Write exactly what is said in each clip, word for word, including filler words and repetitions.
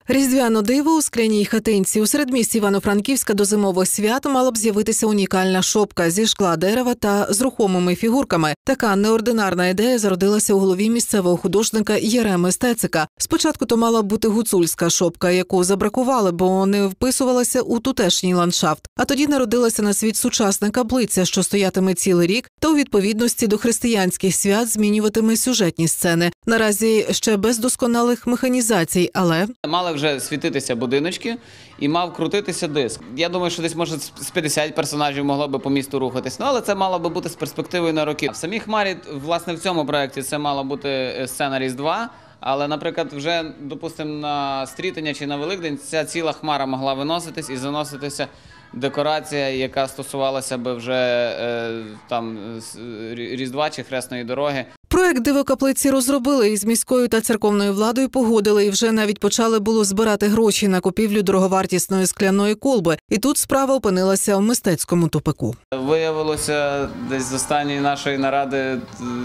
Різдвяне диво у скляній хатинці. У середмісті Івано-Франківська до зимових свят мала б з'явитися унікальна шопка зі шкла, дерева та з рухомими фігурками. Така неординарна ідея зародилася у голові місцевого художника Єреми Стецика. Спочатку то мала б бути гуцульська шопка, яку забракували, бо не вписувалася у тутешній ландшафт. А тоді народилася на світ сучасна каплиця, що стоятиме цілий рік та у відповідності до християнських свят змінюватиме сюжетні сцени. Наразі ще без досконалих механізацій, але... Мали вже світитися будиночки і мав крутитися диск. Я думаю, що десь, може, з п'ятдесят персонажів могло би по місту рухатись. Ну, але це мало би бути з перспективою на роки. В самій Хмарі, власне, в цьому проєкті це мала бути сцена Різдва. Але, наприклад, вже, допустимо, на Стрітення чи на Великдень ця ціла Хмара могла виноситись і заноситися декорація, яка стосувалася би вже е, там Різдва чи Хресної дороги. Проект «Диво каплиці» розробили і з міською та церковною владою погодили, і вже навіть почали було збирати гроші на купівлю дороговартісної скляної колби. І тут справа опинилася в мистецькому тупику. Виявилося десь з останньої нашої наради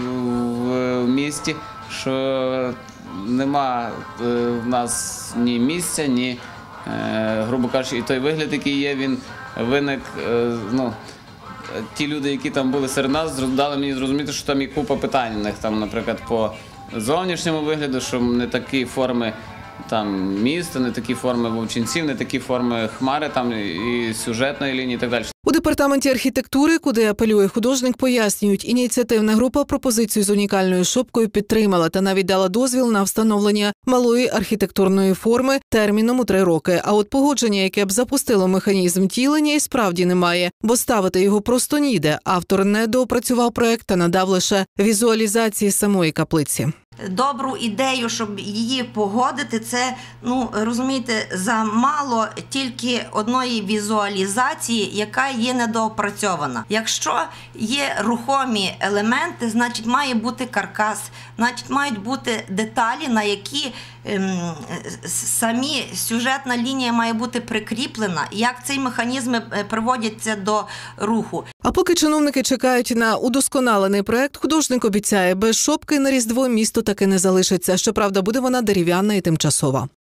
в місті, що нема в нас ні місця, ні, грубо кажучи, і той вигляд, який є, він виник, ну, ті люди, які там були серед нас, дали мені зрозуміти, що там є купа питань у них, там, наприклад, по зовнішньому вигляду, що не такі форми там міста, не такі форми вовчинців, не такі форми Хмари, там і сюжетної лінії і так далі. У департаменті архітектури, куди апелює художник, пояснюють, ініціативна група пропозицію з унікальною шопкою підтримала та навіть дала дозвіл на встановлення малої архітектурної форми терміном у три роки. А от погодження, яке б запустило механізм тілення, і справді немає, бо ставити його просто ніде. Автор не доопрацював проект та надав лише візуалізації самої каплиці. Добру ідею, щоб її погодити, це, ну, розумієте, замало тільки одної візуалізації, яка є недоопрацьована. Якщо є рухомі елементи, значить має бути каркас, значить мають бути деталі, на які ем, самі сюжетна лінія має бути прикріплена, як ці механізми приводяться до руху. А поки чиновники чекають на удосконалений проект, художник обіцяє, без шопки на Різдво місто таки не залишиться. Щоправда, буде вона дерев'яна і тимчасова.